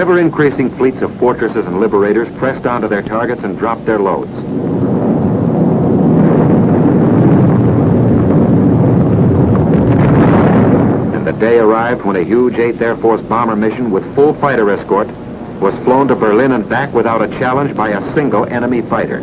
ever-increasing fleets of Fortresses and Liberators pressed onto their targets and dropped their loads. And the day arrived when a huge 8th Air Force bomber mission with full fighter escort was flown to Berlin and back without a challenge by a single enemy fighter.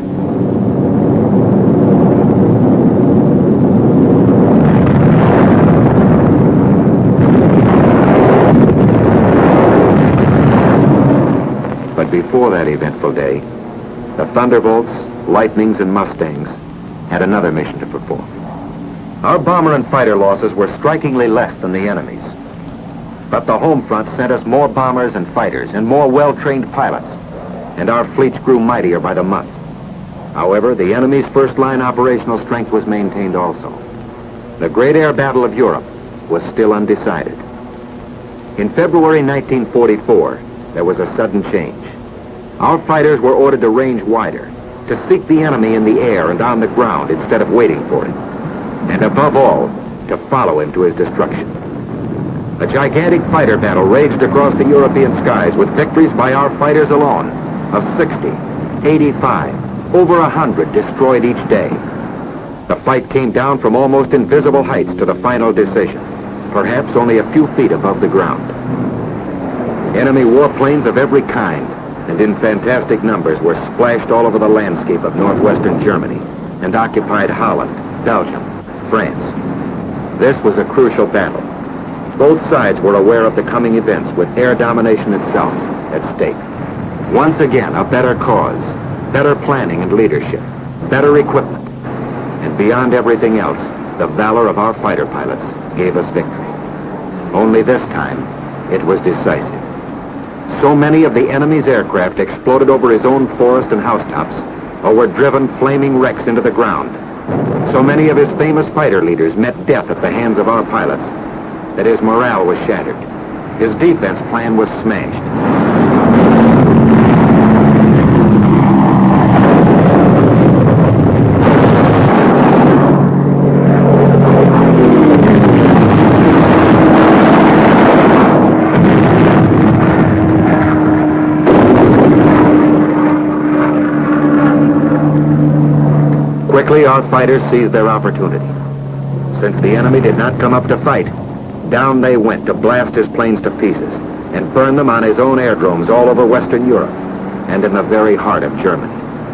But before that eventful day, the Thunderbolts, Lightnings, and Mustangs had another mission to perform. Our bomber and fighter losses were strikingly less than the enemy's. But the home front sent us more bombers and fighters and more well-trained pilots, and our fleets grew mightier by the month. However, the enemy's first-line operational strength was maintained also. The great air battle of Europe was still undecided. In February 1944, there was a sudden change. Our fighters were ordered to range wider, to seek the enemy in the air and on the ground instead of waiting for him, and above all, to follow him to his destruction. A gigantic fighter battle raged across the European skies with victories by our fighters alone of 60, 85, over 100 destroyed each day. The fight came down from almost invisible heights to the final decision, perhaps only a few feet above the ground. Enemy warplanes of every kind and in fantastic numbers were splashed all over the landscape of northwestern Germany and occupied Holland, Belgium, France. This was a crucial battle. Both sides were aware of the coming events with air domination itself at stake. Once again, a better cause, better planning and leadership, better equipment, and beyond everything else, the valor of our fighter pilots gave us victory. Only this time, it was decisive. So many of the enemy's aircraft exploded over his own forest and housetops, or were driven flaming wrecks into the ground. So many of his famous fighter leaders met death at the hands of our pilots that his morale was shattered. His defense plan was smashed. Quickly, our fighters seized their opportunity. Since the enemy did not come up to fight, down they went to blast his planes to pieces and burn them on his own airdromes all over Western Europe and in the very heart of Germany.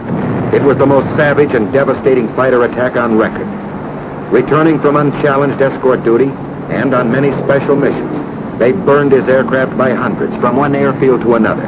It was the most savage and devastating fighter attack on record. Returning from unchallenged escort duty and on many special missions, they burned his aircraft by hundreds from one airfield to another.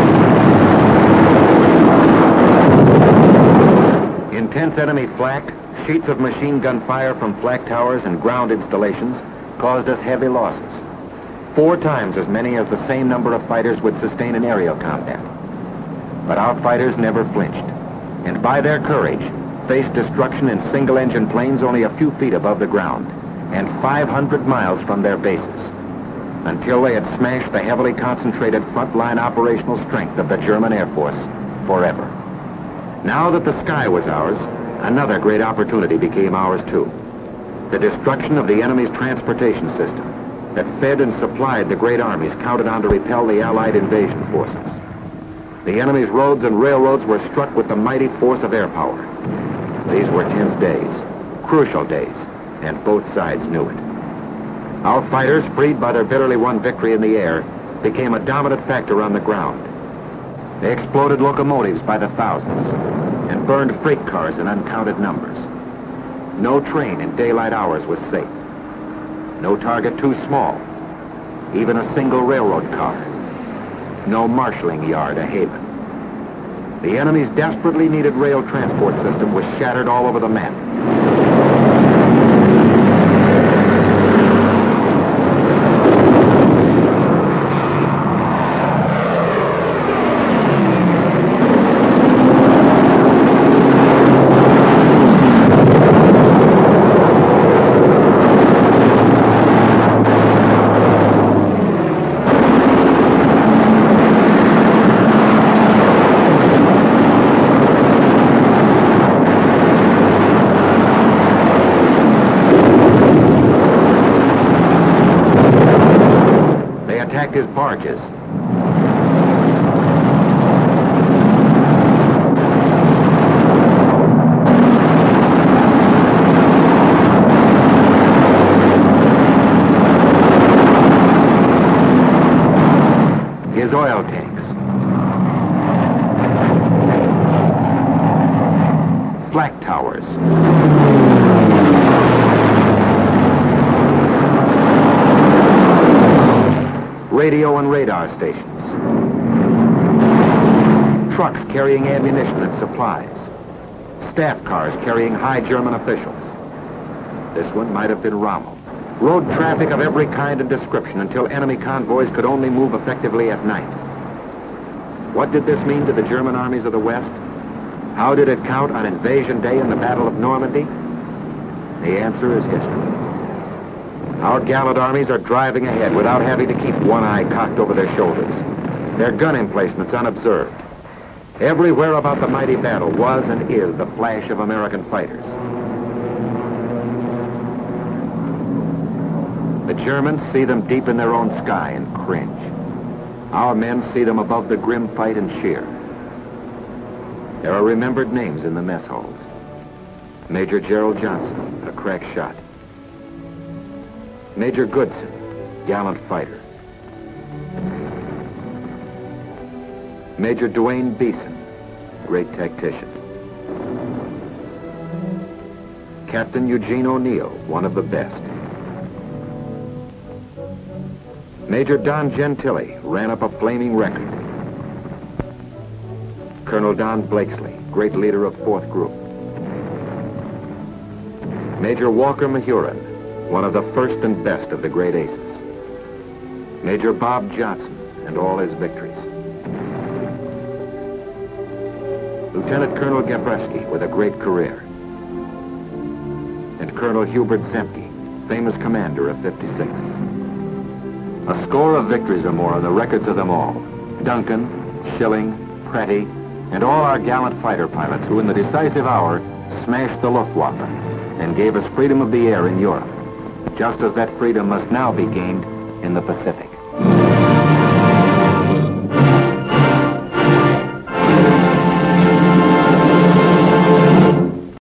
Enemy flak, Sheets of machine gun fire from flak towers and ground installations caused us heavy losses. 4 times as many as the same number of fighters would sustain in aerial combat. But our fighters never flinched, and by their courage, faced destruction in single-engine planes only a few feet above the ground, and 500 miles from their bases, until they had smashed the heavily concentrated front-line operational strength of the German Air Force forever. Now that the sky was ours, another great opportunity became ours too. The destruction of the enemy's transportation system that fed and supplied the great armies counted on to repel the Allied invasion forces. The enemy's roads and railroads were struck with the mighty force of air power. These were tense days, crucial days, and both sides knew it. Our fighters, freed by their bitterly won victory in the air, became a dominant factor on the ground. They exploded locomotives by the thousands and burned freight cars in uncounted numbers. No train in daylight hours was safe. No target too small, even a single railroad car. No marshalling yard a haven. The enemy's desperately needed rail transport system was shattered all over the map. His barges. His oil tanks. Flak towers. Radio and radar stations. Trucks carrying ammunition and supplies. Staff cars carrying high German officials. This one might have been Rommel. Road traffic of every kind and description until enemy convoys could only move effectively at night. What did this mean to the German armies of the West? How did it count on Invasion Day in the Battle of Normandy? The answer is history. Our gallant armies are driving ahead without having to keep one eye cocked over their shoulders. Their gun emplacements unobserved. Everywhere about the mighty battle was and is the flash of American fighters. The Germans see them deep in their own sky and cringe. Our men see them above the grim fight and cheer. There are remembered names in the mess halls. Major Gerald Johnson, a crack shot. Major Goodson, gallant fighter. Major Dwayne Beeson, great tactician. Captain Eugene O'Neill, one of the best. Major Don Gentili ran up a flaming record. Colonel Don Blakesley, great leader of 4th Group. Major Walker Mahurin, one of the first and best of the great aces. Major Bob Johnson and all his victories. Lieutenant Colonel Gabreski with a great career. And Colonel Hubert Zemke, famous commander of 56. A score of victories or more on the records of them all. Duncan, Schilling, Pretty, and all our gallant fighter pilots who in the decisive hour smashed the Luftwaffe and gave us freedom of the air in Europe, just as that freedom must now be gained in the Pacific.